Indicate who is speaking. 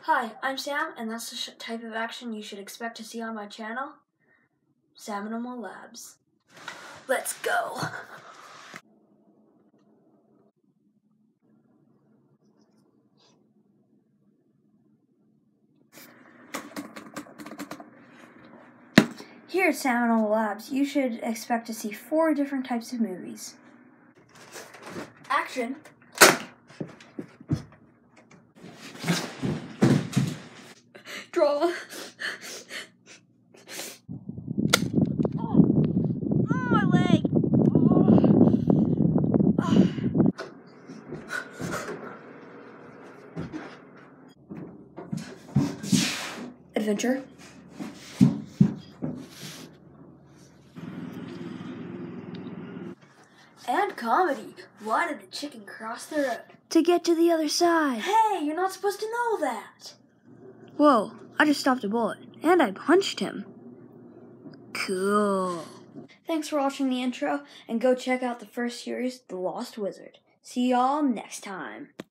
Speaker 1: Hi, I'm Sam, and that's the type of action you should expect to see on my channel, Saminamal Labs. Let's go! Here at Saminamal Labs, you should expect to see 4 different types of movies. Action. Drama. My leg. Adventure. And comedy. Why did the chicken cross the road?
Speaker 2: To get to the other side.
Speaker 1: Hey, you're not supposed to know that.
Speaker 2: Whoa, I just stopped a bullet. And I punched him. Cool.
Speaker 1: Thanks for watching the intro, and go check out the first series, The Lost Wizard. See y'all next time.